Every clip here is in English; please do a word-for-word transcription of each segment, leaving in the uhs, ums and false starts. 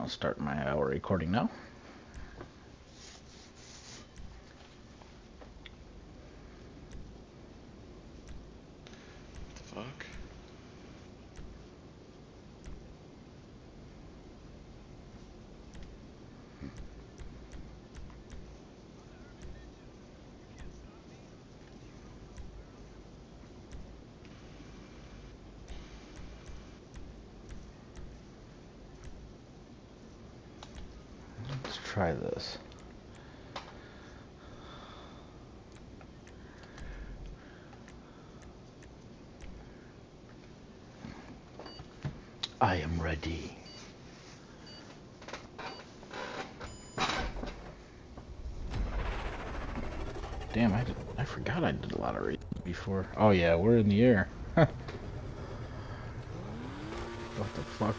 start my hour recording now. What the fuck? Let's try this. I am ready. Damn, I, did, I forgot I did a lot of races before. Oh yeah, we're in the air. What the fuck?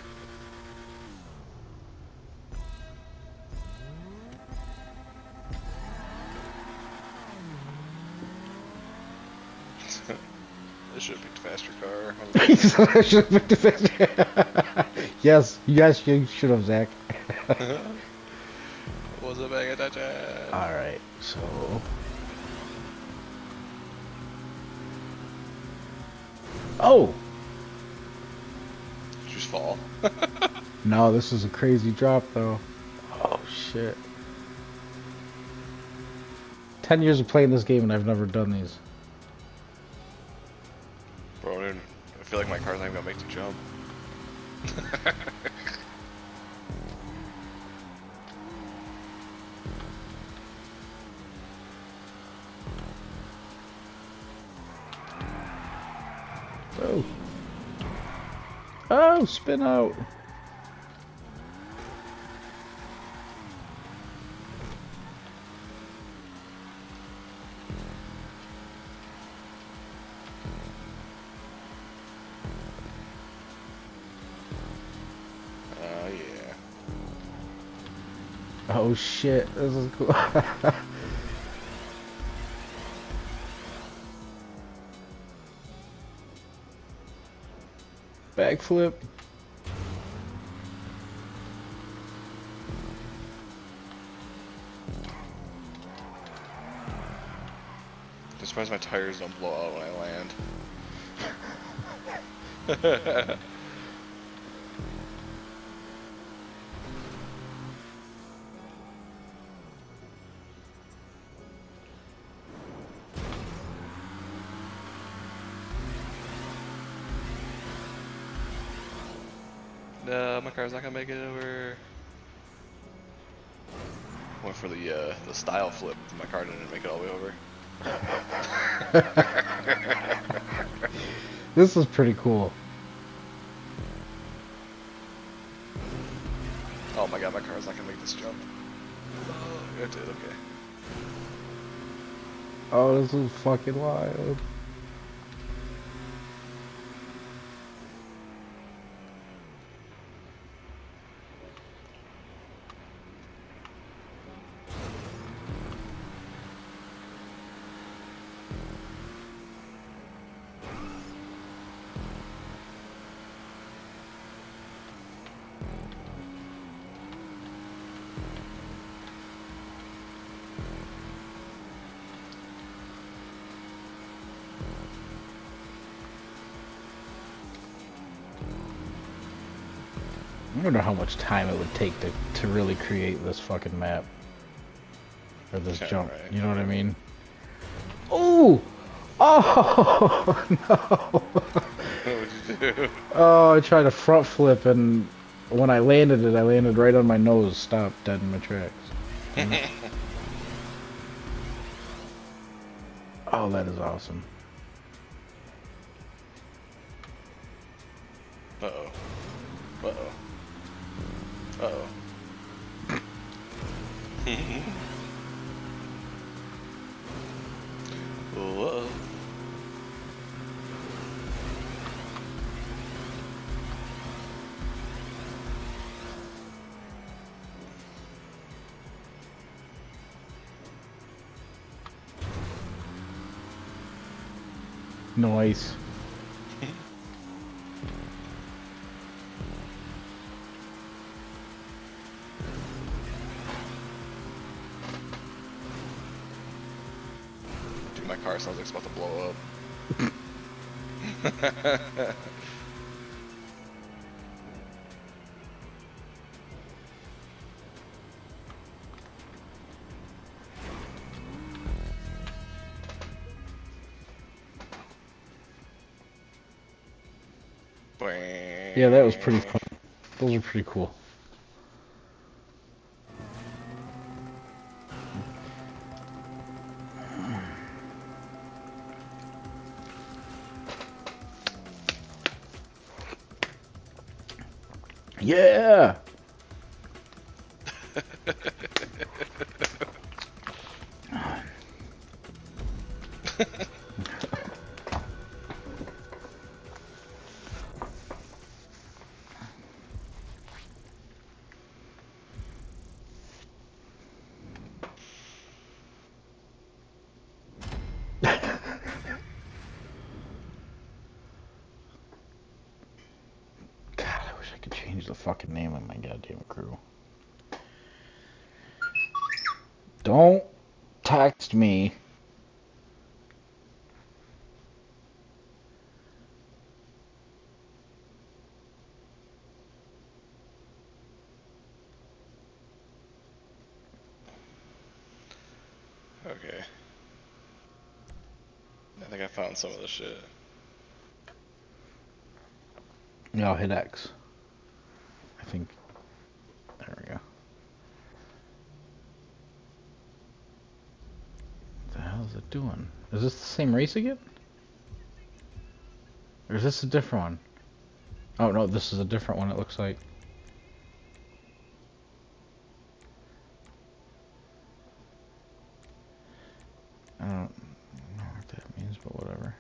I should have picked a faster car. I should have picked a faster. Yes, you guys should, should have, Zach. What's up, bag of Alright, so... Oh! Just fall. No, this is a crazy drop, though. Oh, shit. Ten years of playing this game and I've never done these. Bro, dude, I feel like my car's not even gonna make the jump. Oh. Oh, spin out. Oh, yeah. Oh, shit. This is cool. Backflip. I'm surprised my tires don't blow out when I land. No, my car's not gonna make it over. Went for the uh, the style flip. My car didn't make it all the way over. This is pretty cool. Oh my god, my car's not gonna make this jump. Oh, it did, okay. Oh, this is fucking wild. I wonder how much time it would take to, to really create this fucking map. Or this Yeah, jump, right. you know what I mean? Oh! Oh, no! What would you do? Oh, I tried to front flip and when I landed it, I landed right on my nose, stopped dead in my tracks. Oh, that is awesome. Uh-oh. Uh-oh. Uh-oh. Whoa. Nice. My car sounds like it's about to blow up. Yeah, that was pretty fun. Those are pretty cool. Yeah! I could change the fucking name of my goddamn crew. Don't text me. Okay. I think I found some of the shit. Yeah, I'll hit X. I think. There we go. What the hell is it doing? Is this the same race again? Or is this a different one? Oh no, this is a different one, it looks like. I don't know what that means, but whatever.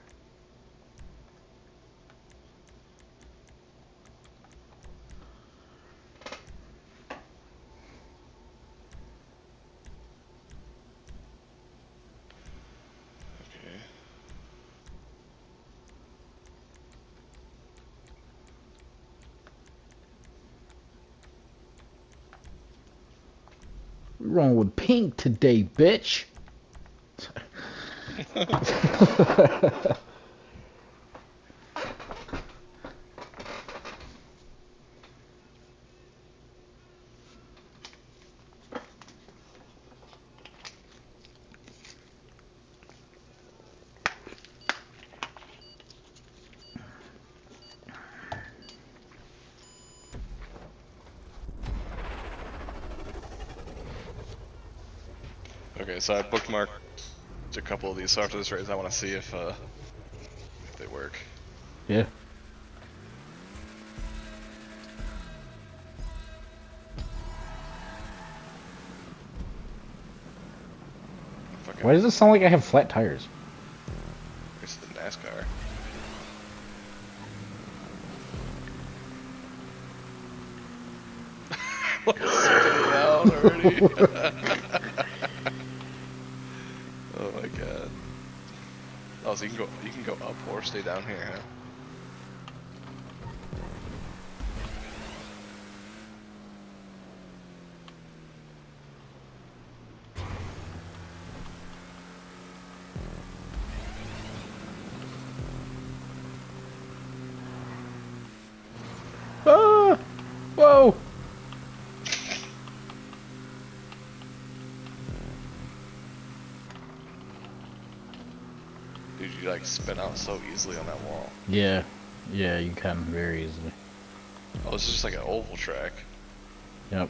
We're rolling with pink today, bitch. Okay, so I bookmarked a couple of these. So after this race, I want to see if uh, if they work. Yeah. Fucking Why does it sound like I have flat tires? It's the NASCAR. Spinning out already. Oh my god. Oh, so you can go you can go up or stay down here, huh? Ah! Whoa! Dude, you like spin out so easily on that wall. Yeah. Yeah, you can very easily. Oh, this is just like an oval track. Yep.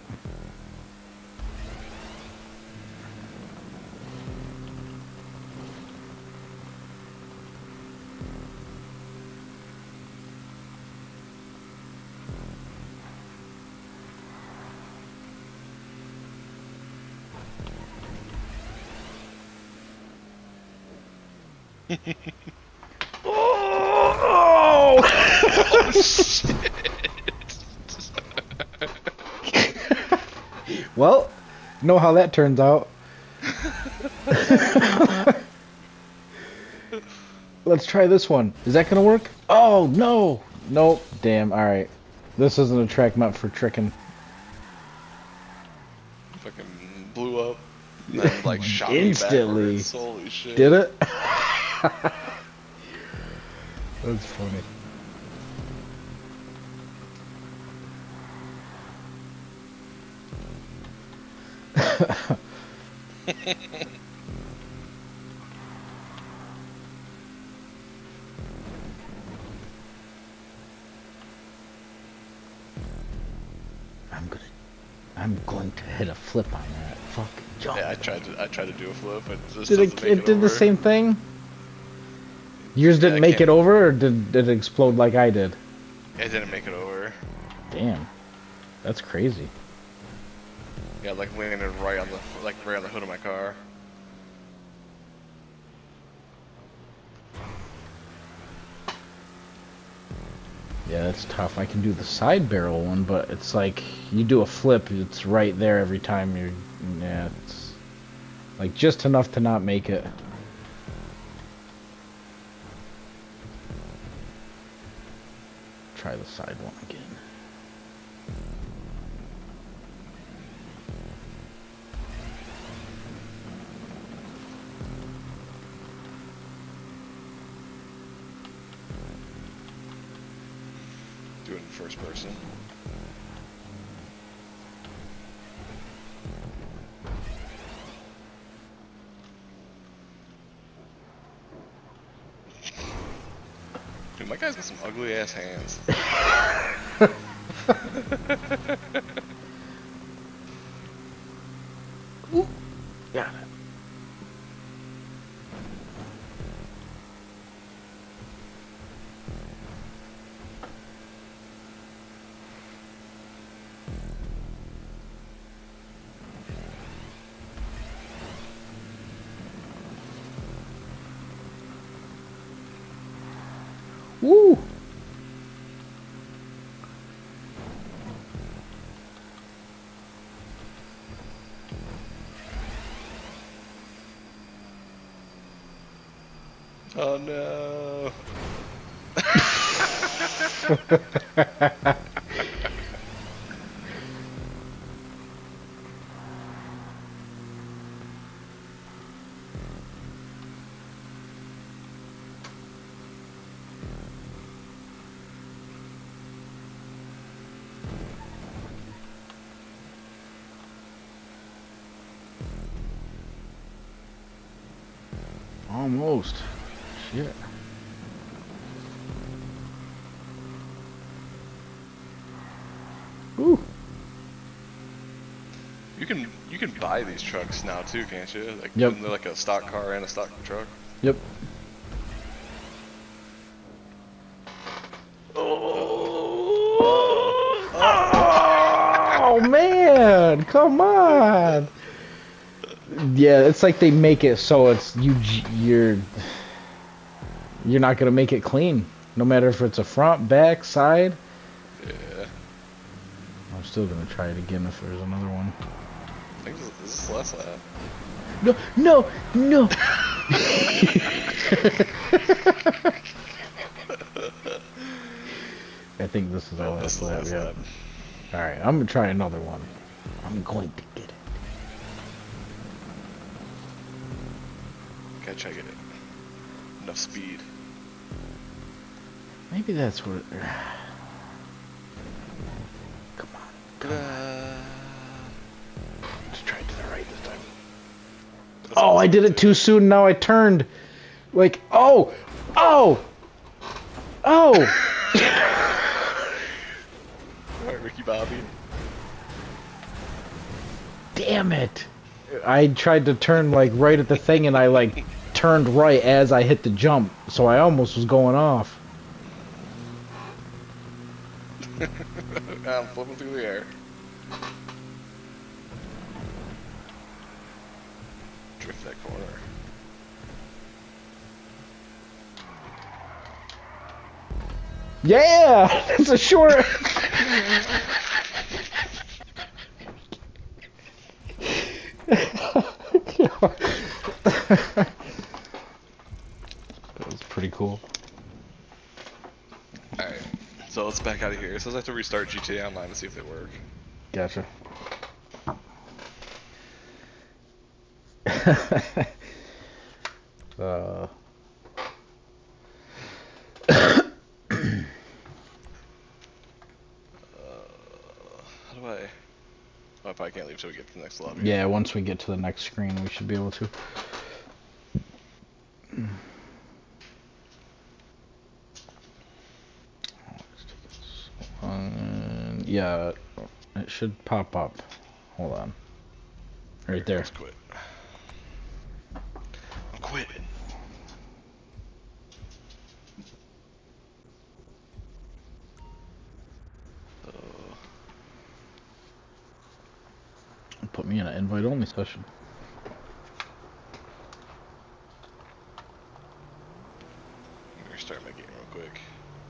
Oh! Oh shit! Well, know how that turns out. Let's try this one. Is that gonna work? Oh no! Nope. Damn. All right. This isn't a track meant for tricking. Fucking blew up. And then like shot me Instantly. backwards. Holy shit. Did it? That's funny. I'm gonna, I'm going to hit a flip on that fucking jump. Yeah, I tried to I tried to do a flip, but it just Did doesn't it? make It it did over. the same thing. Yours Yeah, didn't I make can't- it over, or did, did it explode like I did? It didn't make it over. Damn, that's crazy. Yeah, like landed right on the like right on the hood of my car. Yeah, that's tough. I can do the side barrel one, but it's like you do a flip, it's right there every time you're. Yeah, it's like just enough to not make it. Try the side one again. Do it in first person. Dude, my guy's got some ugly ass hands. Ooh, got it. Woo! Oh no. Almost. Shit. Ooh. You can you can buy these trucks now too, can't you? Like Yep. they're like a stock car and a stock truck. Yep. Oh man, come on. Yeah, it's like they make it so it's you you're you're not gonna make it clean, no matter if it's a front, back, side. Yeah. I'm still gonna try it again if there's another one. I think this, this is the last lap. No, no, no. I think this is our Oh, this is last the lap. last Yeah. lap. All right, I'm gonna try another one. I'm going to get it. Gotta check it. Enough speed. Maybe that's what. It, come on, come on. Uh, Let's try it to the right this time. Oh, I did it too soon. Now I turned. Like, oh, oh, oh. Alright, Ricky Bobby. Damn it. I tried to turn like right at the thing and I like turned right as I hit the jump. So I almost was going off. I'm flipping through the air. Drift that corner. Yeah, it's a short. That was pretty cool. Alright, so let's back out of here. It says I have to restart G T A Online to see if they work. Gotcha. uh, Oh, if I can't leave till we get to the next lobby. Yeah, once we get to the next screen, we should be able to. Um, yeah, it should pop up. Hold on. Right there. Let's quit. I'm quitting. Uh, Put me in an invite-only session. I'm gonna restart my game real quick.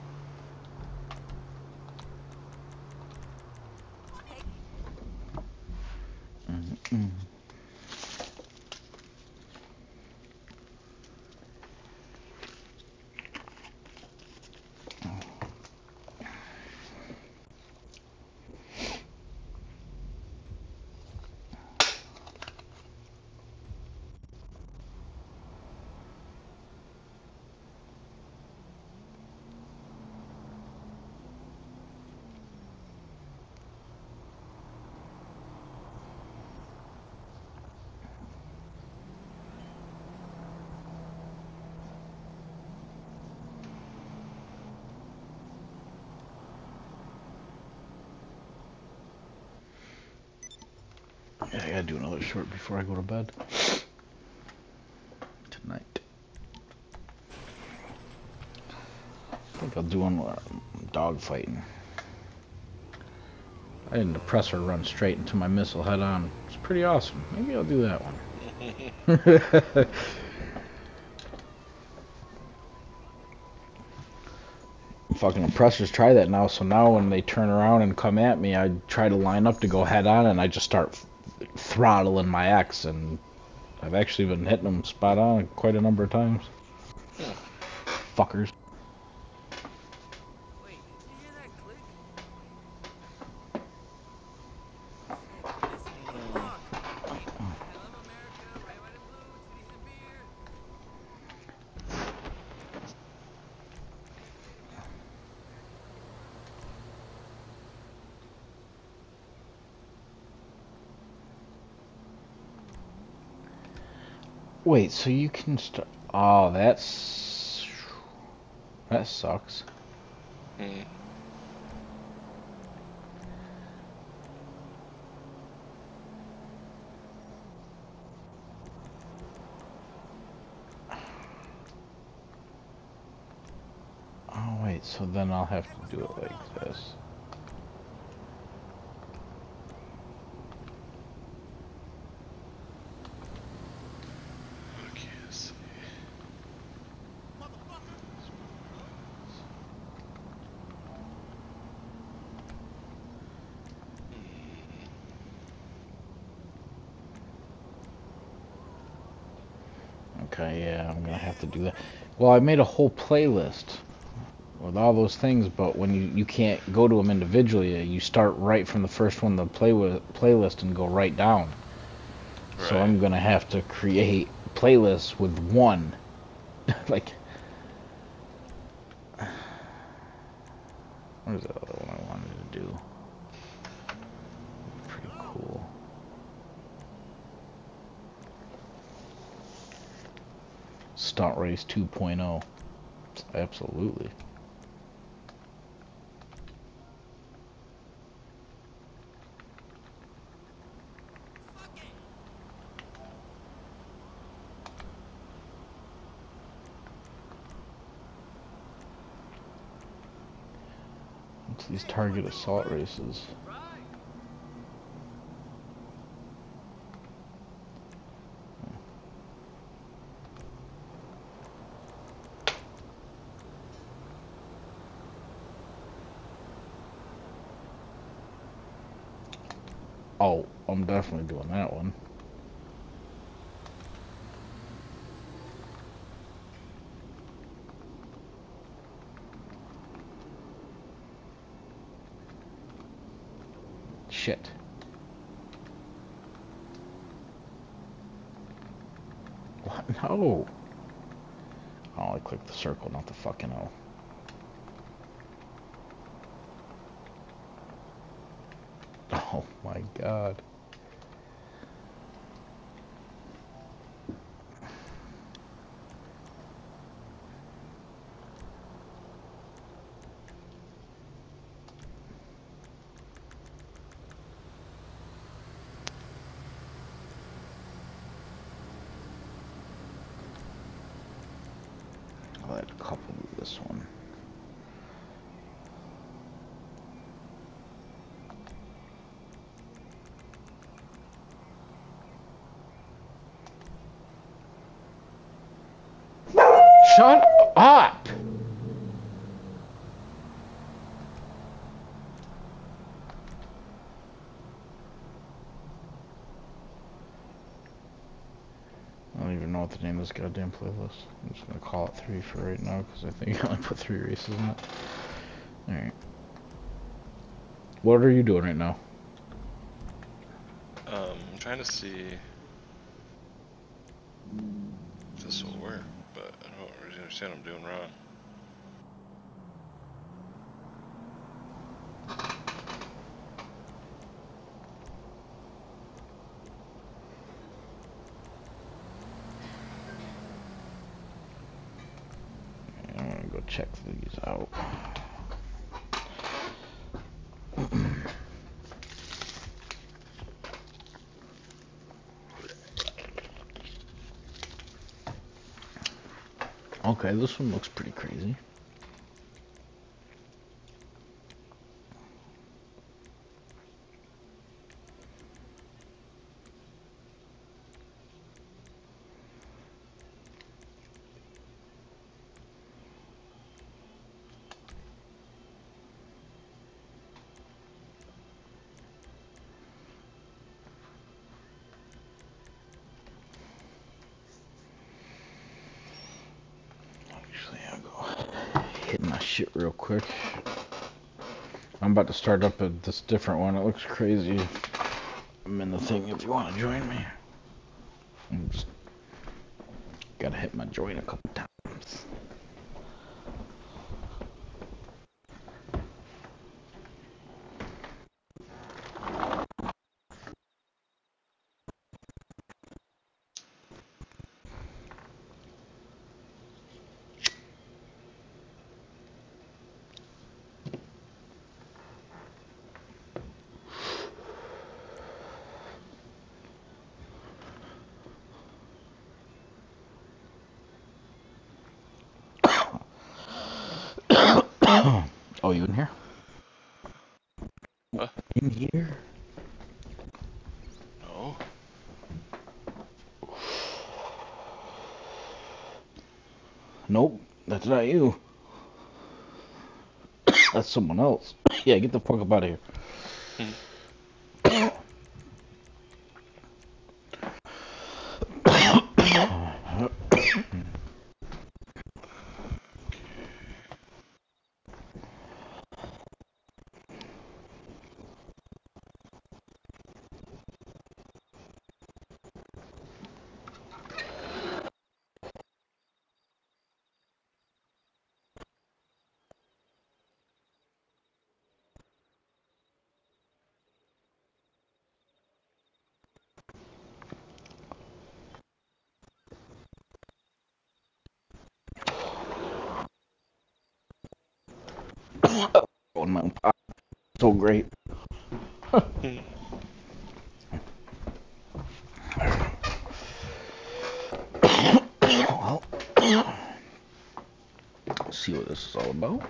Mm-hmm. Yeah, I gotta do another short before I go to bed tonight. I think I'll do one uh, dog fighting. I had an oppressor run straight into my missile head on. It's pretty awesome. Maybe I'll do that one. Fucking oppressors try that now, so now when they turn around and come at me, I try to line up to go head on, and I just start throttling my X, and I've actually been hitting them spot on quite a number of times. Yeah. Fuckers. Wait, did you hear that click? Fuck! I love America, red, white, and blue, titties and beer. Wait, so you can start... Oh, that's... That sucks. Hmm. Oh, wait, so then I'll have to do it like this. Okay, let's see. Okay, yeah, I'm gonna have to do that. Well, I made a whole playlist with all those things, but when you, you can't go to them individually, you start right from the first one, the play with, playlist, and go right down. Right. So I'm gonna have to create playlists with one. Like, what is the other one I wanted to do? Pretty cool. Stunt Race two point oh. Absolutely. What's these target assault races? Right. Oh, I'm definitely doing that one. Shit. What? No. Oh, I clicked the circle, not the fucking O. Oh my god. I'll add a couple of this one. Shut up! I don't even know what the name of this goddamn playlist. I'm just gonna call it three for right now because I think I only put three races in it. Alright. What are you doing right now? Um, I'm trying to see if this will work, but I don't really understand what I'm doing wrong. I'm gonna go check these out. Okay, this one looks pretty crazy. Actually, I'll go hit my shit real quick. I'm about to start up a, this different one. It looks crazy. I'm in the thing if you want to join me. I'm just gotta hit my join a couple times. Oh, you in here? Huh? In here? No. Nope, that's not you. That's someone else. Yeah, get the fuck up out of here. Hmm. Oh, my pop. So great. Well, let's see what this is all about.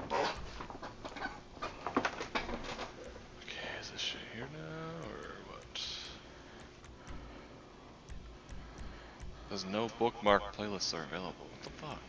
Okay, is this shit here now, or what? There's no bookmark playlists are available. What the fuck?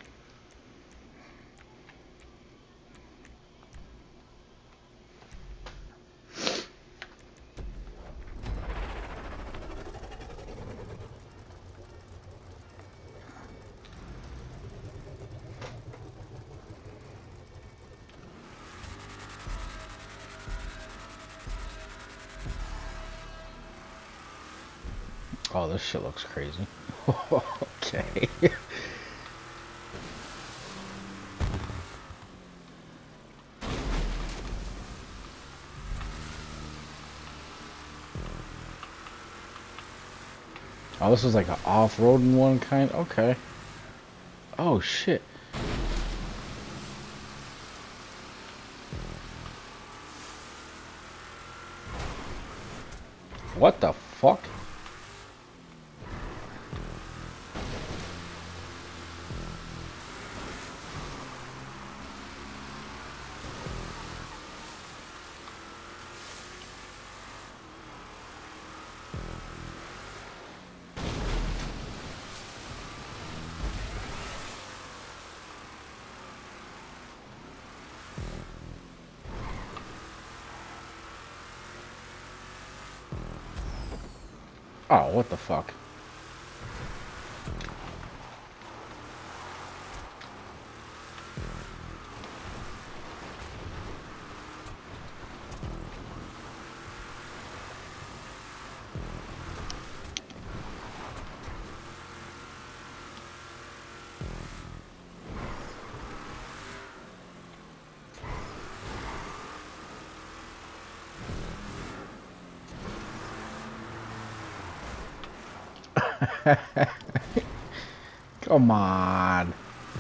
Oh, this shit looks crazy. Okay. Oh, this is like an off-roading one kind. Okay. Oh shit. What the fuck? Oh, what the fuck? Come on.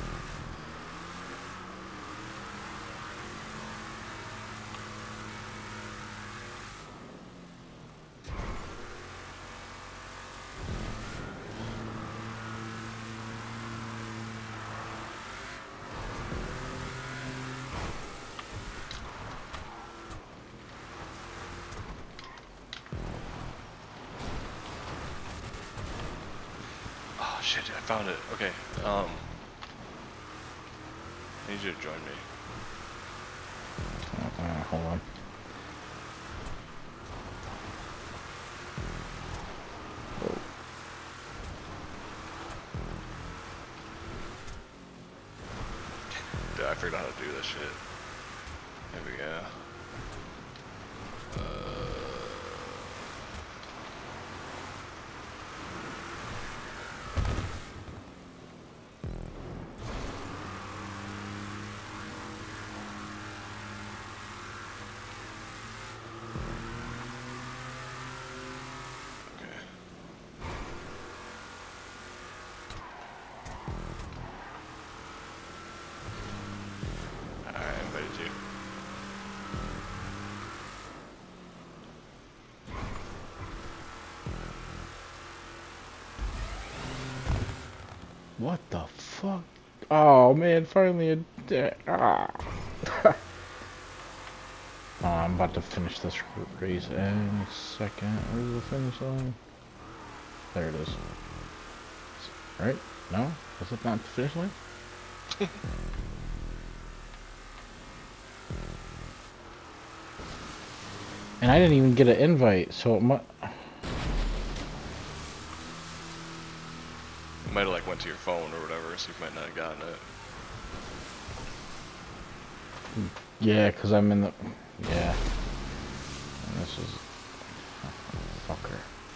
Oh shit, I found it. Okay, um... I need you to join me. Uh, hold on. Dude, I figured out how to do this shit. There we go. Uh... I invited you. What the fuck? Oh man, finally a day. Ah. Oh, I'm about to finish this race in a second. Where's the finish line? There it is. Right? No? Is it not the finish line? And I didn't even get an invite, so it might... You might have like went to your phone or whatever, so you might not have gotten it. Yeah, because I'm in the... Yeah. And this is... Oh, fucker.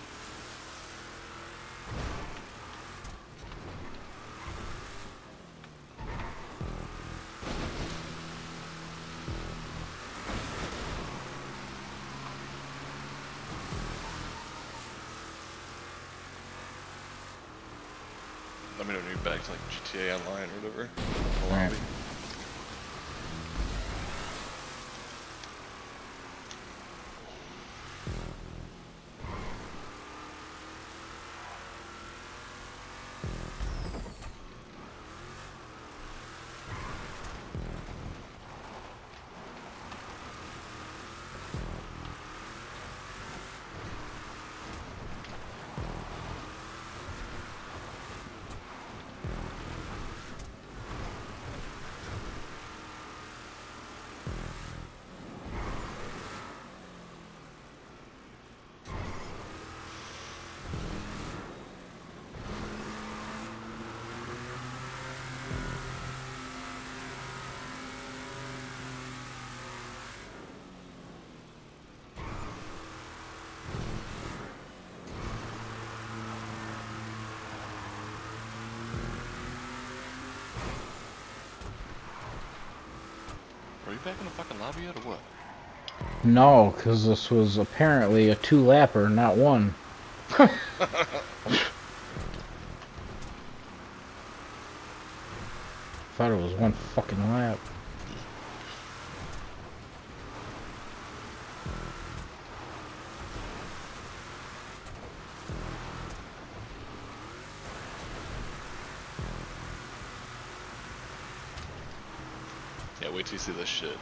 Let me know when you're back to like G T A Online or whatever. The Alright. lobby. Are you back in the fucking lobby yet, or what? No, because this was apparently a two-lapper, not one. thought it was one fucking lap. Yeah, wait till you see this shit.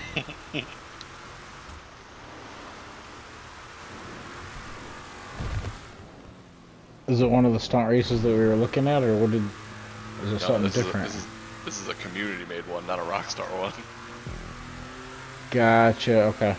Is it one of the stunt races that we were looking at, or what did? Is it No, something this different? Is a, this, is, this is a community-made one, not a Rockstar one. Gotcha. Okay.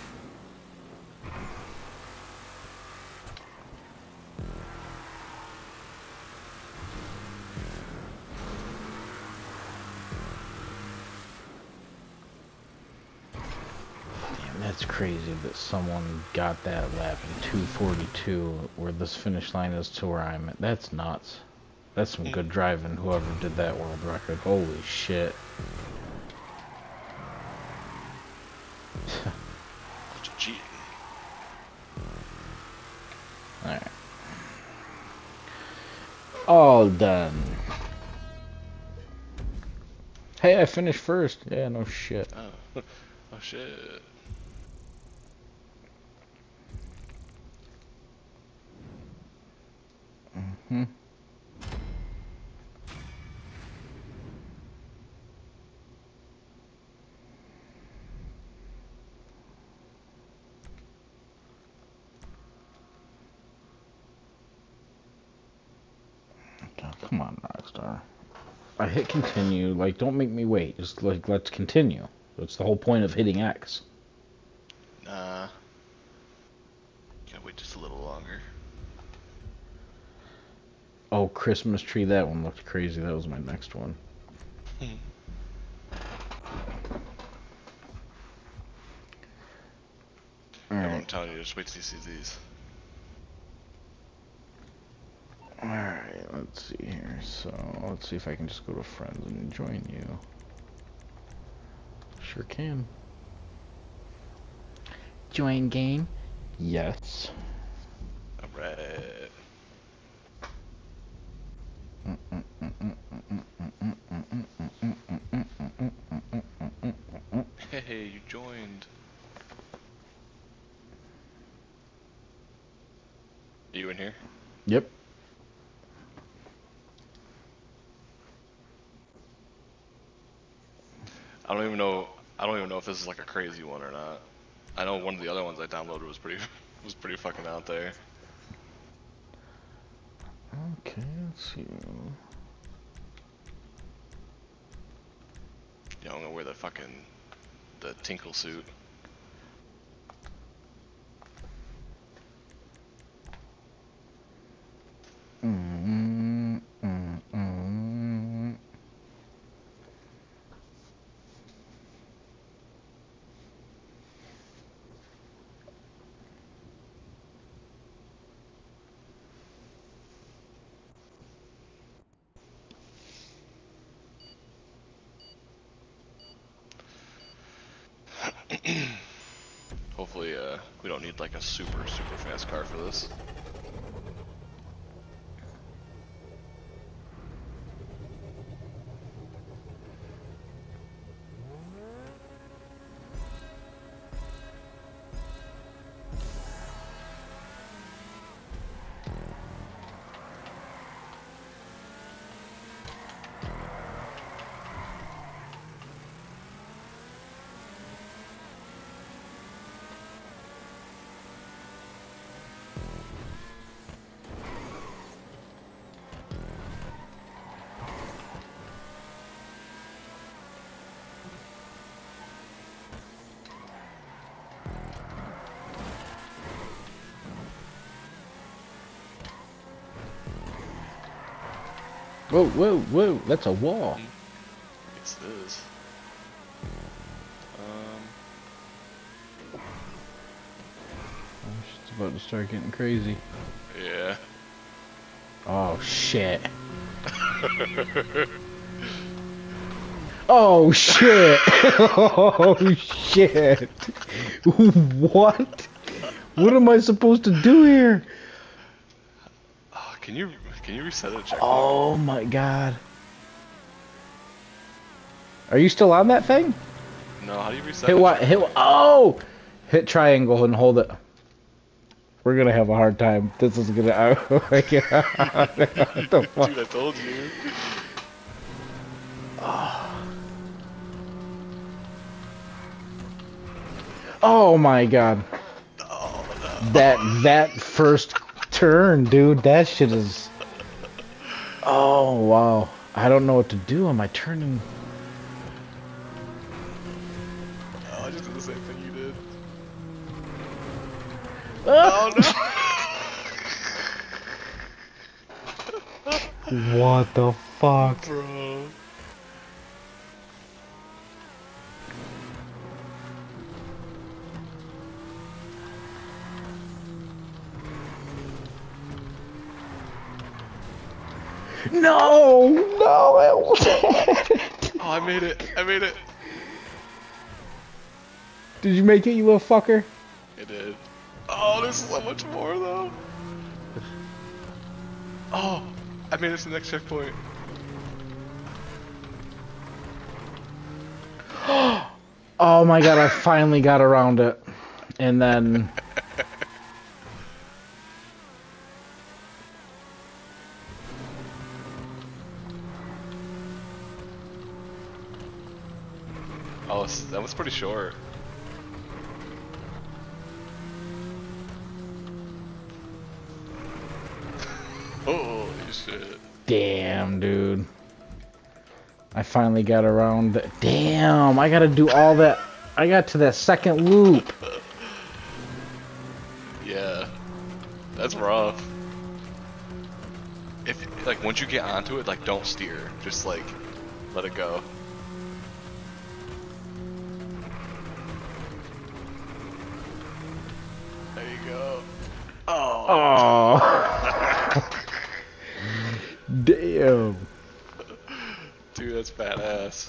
Damn, that's crazy that someone got that lap in two forty-two, where this finish line is to where I'm at. That's nuts. That's some good driving, whoever did that world record. Holy shit. Bunch of cheating. Alright. All done. Hey, I finished first. Yeah, no shit. Oh, oh shit. Mm-hmm. Oh, come on, Rockstar. I hit continue. Like, don't make me wait. Just, like, let's continue. That's the whole point of hitting X. Nah. Gotta wait just a little longer. Oh, Christmas tree. That one looked crazy. That was my next one. Yeah, Alright. I'm telling you, just wait till you see these. Alright, let's see here. So, let's see if I can just go to friends and join you. Sure can. Join game? Yes. Alright. Hey, you joined. Are you in here? Yep. I don't even know. I don't even know if this is like a crazy one or not. I know one of the other ones I downloaded was pretty was pretty fucking out there. Okay, let's see. Yeah, I'm gonna wear the fucking the Tinkle suit. Mm, mm, mm. Hopefully, uh, we don't need like a super super fast car for this. Whoa, whoa, whoa! That's a wall. It's this. Um, It's about to start getting crazy. yeah. Oh shit! Oh shit! Oh shit! What? What am I supposed to do here? Oh, can you can you reset it? Check. Oh my god! Are you still on that thing? No, how do you reset Hit it? what? Hit what? Oh! Hit triangle and hold it. We're gonna have a hard time. This is gonna. Oh my god. What the fuck? Dude, I told you. Oh my god. Oh, no. That that first turn, dude. That shit is. Oh wow. I don't know what to do. Am I turning? Oh, I just did the same thing you did. Ah! Oh no. What the fuck? Bro. No! No! I Oh, I made it. I made it. Did you make it, you little fucker? It did. Oh, there's so much more though. Oh, I made it to the next checkpoint. Oh my god, I finally got around it. And then... Oh, that was pretty short. Holy shit. Damn, dude. I finally got around it. Damn, I gotta do all that. I got to that second loop. Yeah. That's rough. If, like, once you get onto it, like, don't steer. Just, like, let it go. There you go. Oh. Oh. Damn. Dude, that's badass.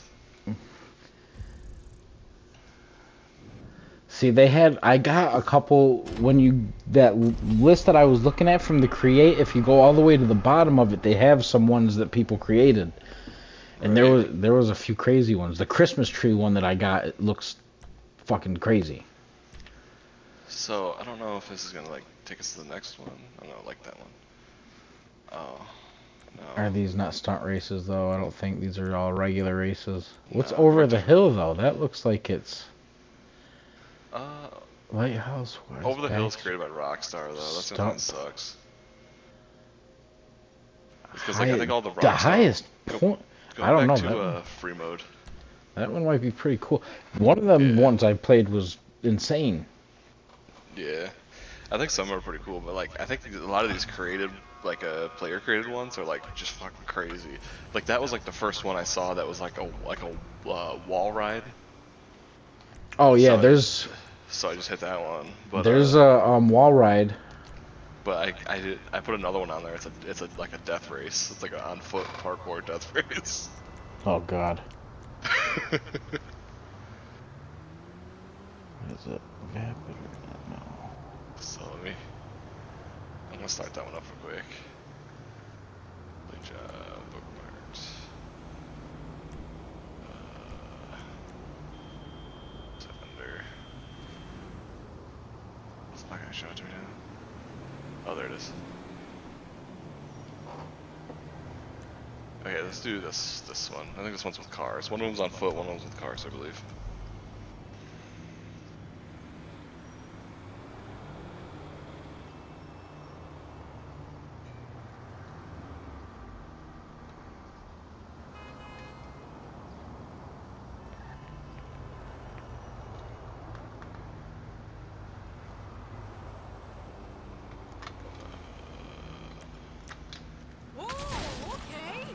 See, they had, I got a couple, when you, that list that I was looking at from the create, if you go all the way to the bottom of it, they have some ones that people created. And Right. there was, there was a few crazy ones. The Christmas tree one that I got, it looks fucking crazy. So, I don't know if this is gonna, like, take us to the next one. I don't like that one. Oh, no. Are these not stunt races, though? I don't think these are all regular races. What's No, over what the the- hill, though? That looks like it's Uh, Lighthouse. West Over the Hill's Back- created by Rockstar, though. That's Stump. kind of sucks. Because, like, High- I think all the the Rockstar... highest Go- point. Go I don't back know to, that uh, one. free mode. That one might be pretty cool. One of them Yeah. ones I played was insane. Yeah. I think some are pretty cool, but, like, I think a lot of these created, like, uh, player-created ones are, like, just fucking crazy. Like, that was, like, the first one I saw that was, like, a, like a uh, wall ride. Oh yeah, So- there's So I just hit that one. But, there's uh, a um, wall ride. But I, I did I put another one on there. It's a it's a like a death race. It's like an on foot parkour death race. Oh god, what is it? Vapid or no? So let me. I'm gonna start that one up real quick. Good job, bookmarks. Uh, is it under? It's not gonna show it to me now. Oh, there it is. Okay, let's do this this one. I think this one's with cars. One of them's on foot, one of them's with cars, I believe. Whoa, okay.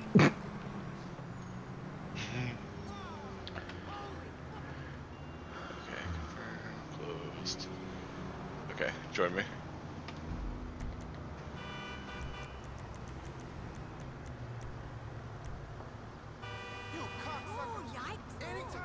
Okay, confirm, closed. Okay, join me. Oh, yikes.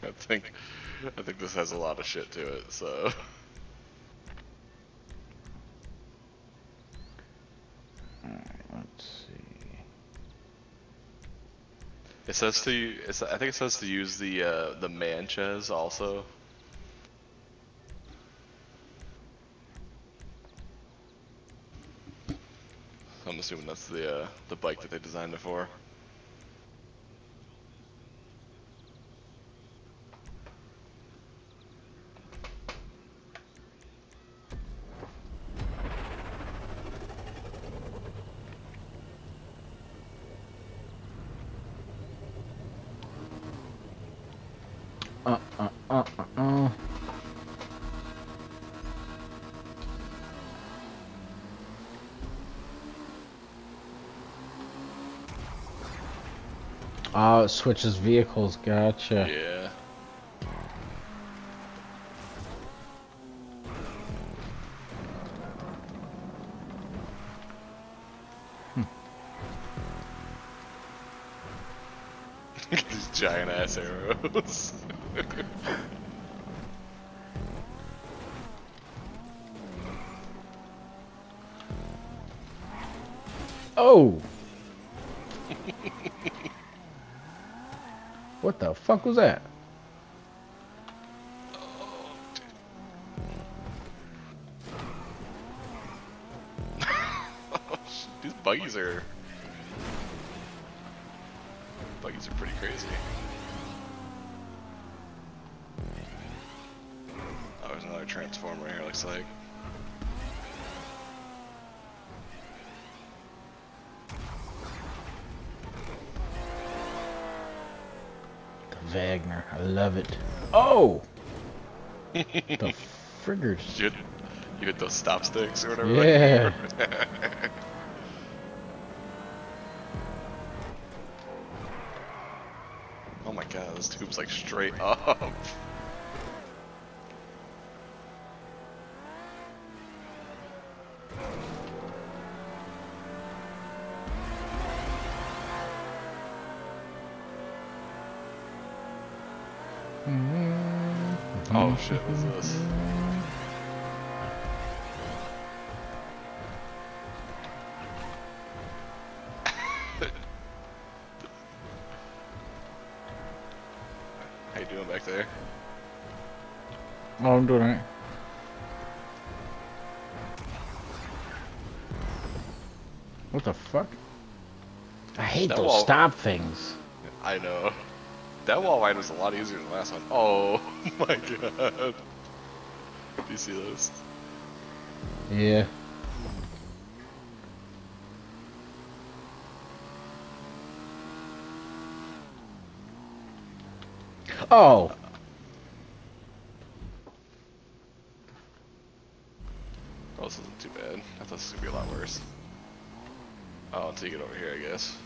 I think I think this has a lot of shit to it, so. Alright, let's see. It says to it's, I think it says to use the uh, the Manchez also. I'm assuming that's the uh, the bike that they designed it for. Uh, uh, uh, uh, uh. Oh, it switches vehicles, gotcha. Yeah. These giant ass arrows. Oh! What the fuck was that? These buggies are buggies are pretty crazy. Oh, there's another transformer here, looks like. Wagner, I love it. Oh! The friggers. You hit, you hit those stop sticks or whatever. Yeah. Oh my god, this tube's like straight up. Oh shit, what's this? How you doing back there? Oh, I'm doing it. What the fuck? I hate That those wall- stop things. I know. That wall ride was a lot easier than the last one. Oh my god. Do you see this? Yeah. Oh. Oh, this isn't too bad. I thought this was gonna be a lot worse. Oh, until you get over here, I guess.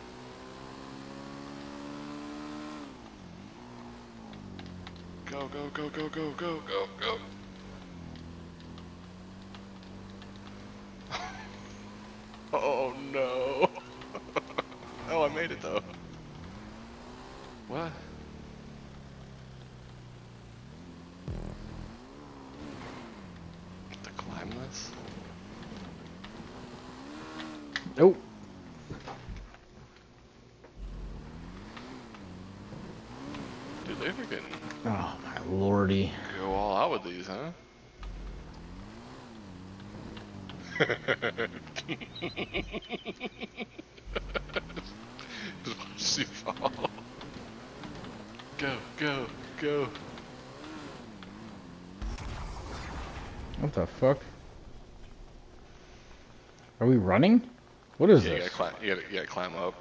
Go, go, go, go, go, go, go, go. Oh no. Oh, I made it though. What? To climb this? Oh. Dude, they freaking Oh my lordy. go all out with these, huh? Just watch you fall. Go, go, go. What the fuck? Are we running? What is Yeah, you this? gotta climb. You gotta, you gotta climb up.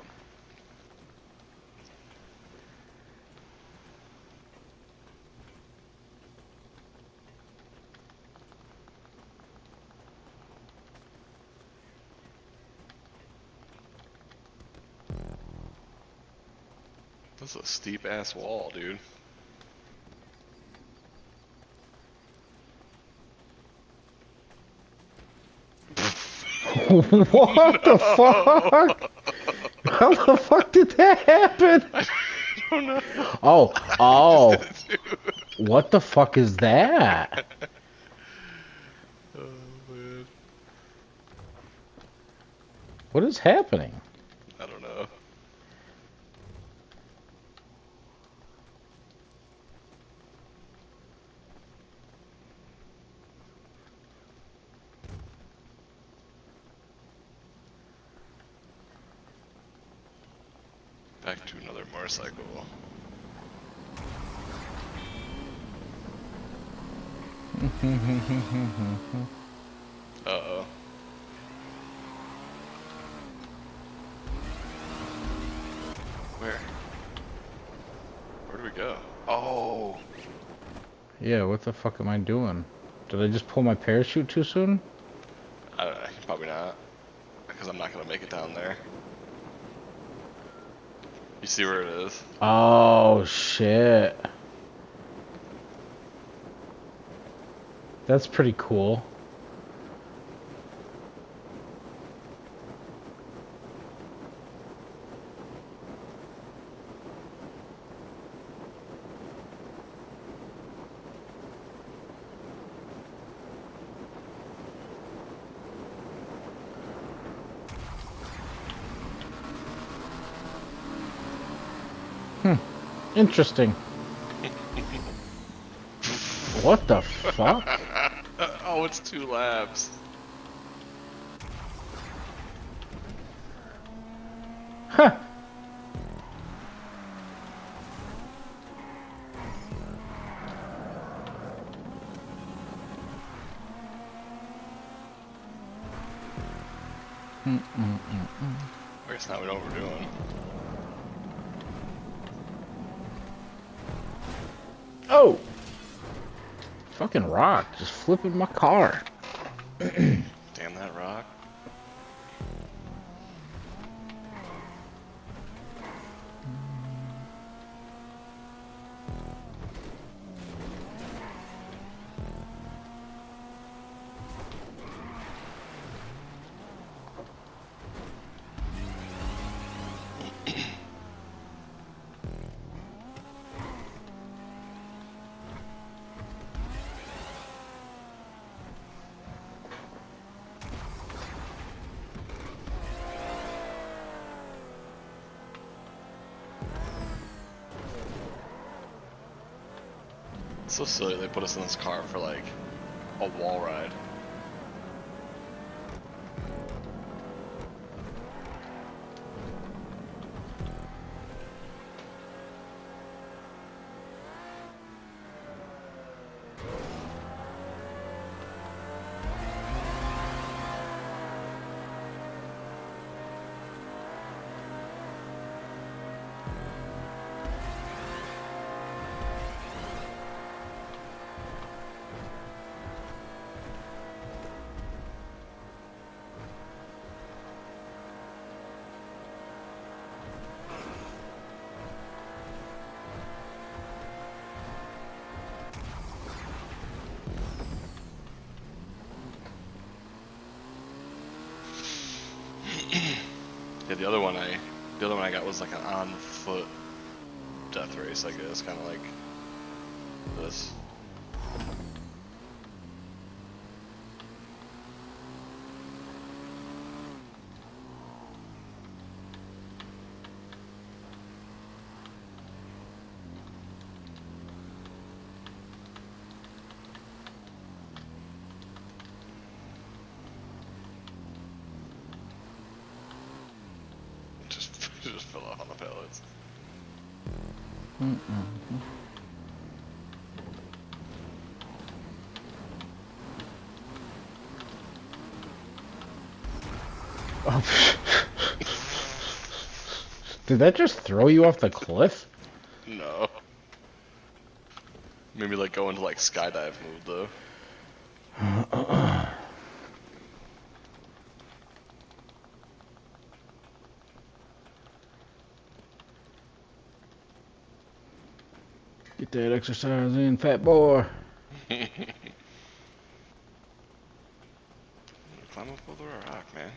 This is a steep ass wall, dude. What the fuck? How the fuck did that happen? don't know. Oh, oh, Just did it too. what the fuck is that? Oh man. What is happening? I don't know. Back to another motorcycle. Uh-oh. Where? Where do we go? Oh! Yeah, what the fuck am I doing? Did I just pull my parachute too soon? I don't know, probably not. Because I'm not gonna make it down there. You see where it is? Oh, shit. That's pretty cool. Hmm. Interesting. What the fuck? Oh, it's two laps. Huh. Mm -mm -mm -mm. I guess now we know what we're doing. Oh! Fucking rock, just flipping my car. Damn that rock. It's so silly they put us in this car for like a wall ride. Yeah, the other one I, the other one I got was like an on foot death race, I guess, kind of like this. Just, just fell off on the pellets. Mm -mm. Oh. Did that just throw you off the cliff? No. Maybe like go into like skydive mode though. Get that exercise in, fat boy. Climb up over a rock, man.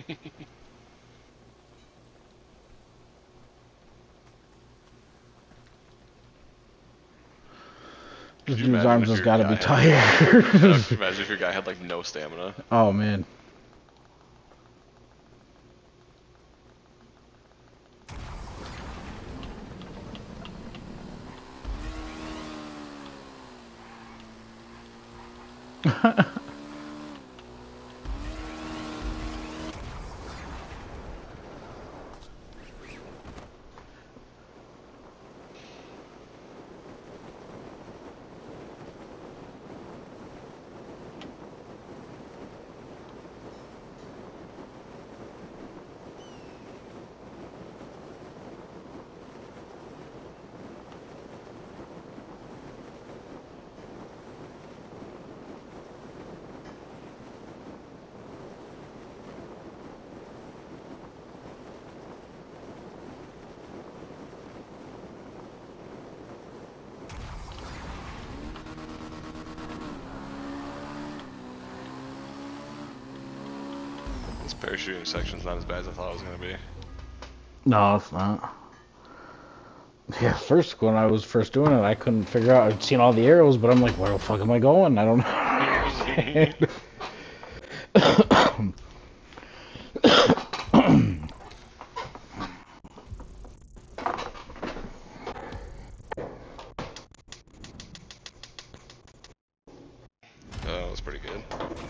This Could you dude's imagine arms if has your got to guy be had- tired. Yeah, could you imagine if your guy had like no stamina? Oh man. This parachuting section's not as bad as I thought it was gonna be. No, it's not. Yeah, first when I was first doing it, I couldn't figure out. I'd seen all the arrows, but I'm like, where the fuck am I going? I don't know. Oh, that was pretty good.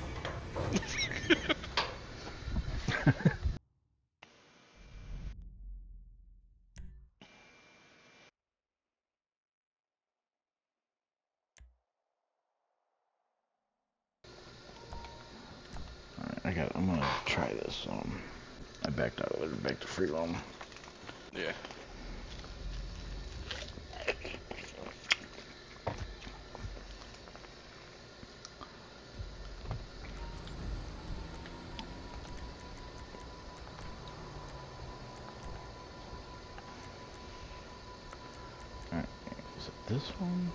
Alright, I got. I'm gonna try this. Um, I backed out of it. Back to free roam. Yeah. Alright, is it this one?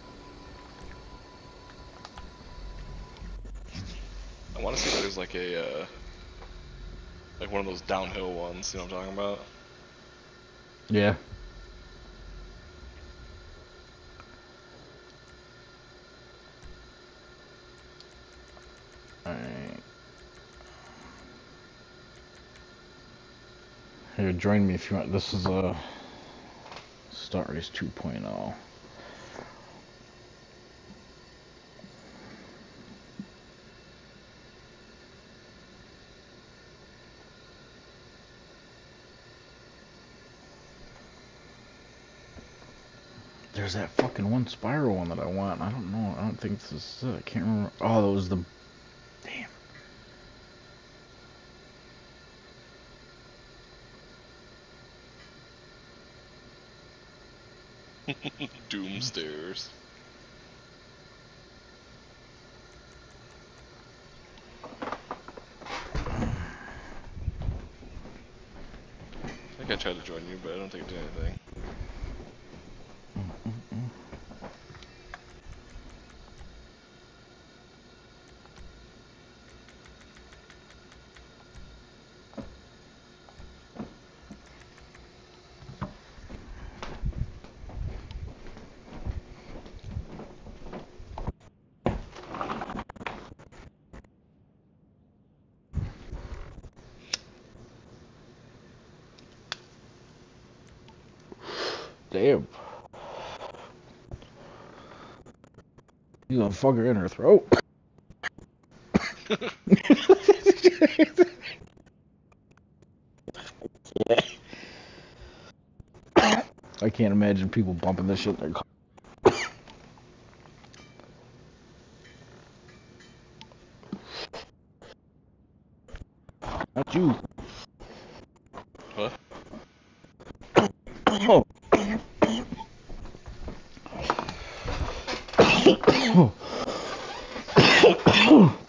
I want to see if there's like a, uh, like one of those downhill ones. You know what I'm talking about? Yeah. Alright. Here, join me if you want. This is a Start Race two point oh. There's that fucking one spiral one that I want. I don't know. I don't think this is it. I can't remember. Oh, that was the. Damn. Doomstairs. I think I tried to join you, but I don't think it did anything. Damn. You gonna fuck her in her throat? I can't imagine people bumping this shit in their car. Not you. Huh? Oh.